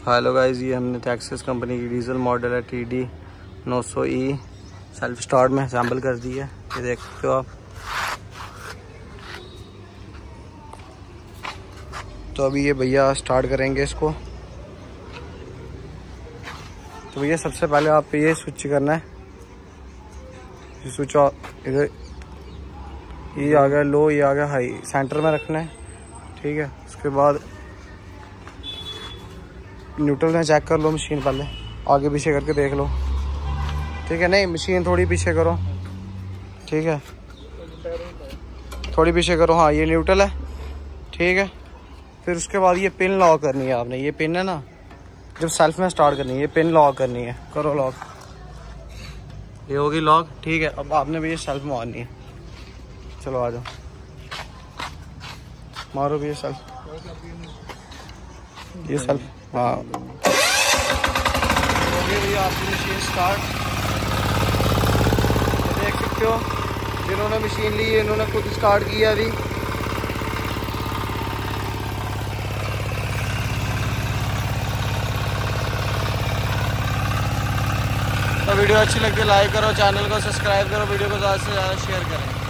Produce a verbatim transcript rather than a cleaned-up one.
Hello guys, ये हमने टैक्सिस कंपनी की डीजल मॉडल है टी डी नौ सौ ई सेल्फ स्टार्ट में असेंबल कर दी है। ये देख सकते हो आप। तो अभी ये भैया स्टार्ट करेंगे इसको। तो भैया सबसे पहले आप ये स्विच करना है, ये स्विच इधर, ये आ गया लो, ये आ गया हाई, सेंटर में रखना है। ठीक है, उसके बाद न्यूट्रल में चेक कर लो मशीन, पहले आगे पीछे करके देख लो। ठीक है, नहीं मशीन थोड़ी पीछे करो। ठीक है, थोड़ी पीछे करो। हाँ, ये न्यूट्रल है। ठीक है, फिर उसके बाद ये पिन लॉक करनी है आपने। ये पिन है ना, जब सेल्फ में स्टार्ट करनी है, ये पिन लॉक करनी है। करो लॉक, ये होगी लॉक। ठीक है, अब आपने भी ये सेल्फ मारनी है। चलो आ जाओ, मारो भी ये सेल्फ, ये सेल्फ। हाँ, भैया आपकी मशीन स्टार्ट। देख सकते हो, जिन्होंने मशीन ली है इन्होंने खुद स्टार्ट किया अभी। तो वीडियो अच्छी लगती है लाइक करो, चैनल को सब्सक्राइब करो, वीडियो को ज़्यादा से ज़्यादा शेयर करें।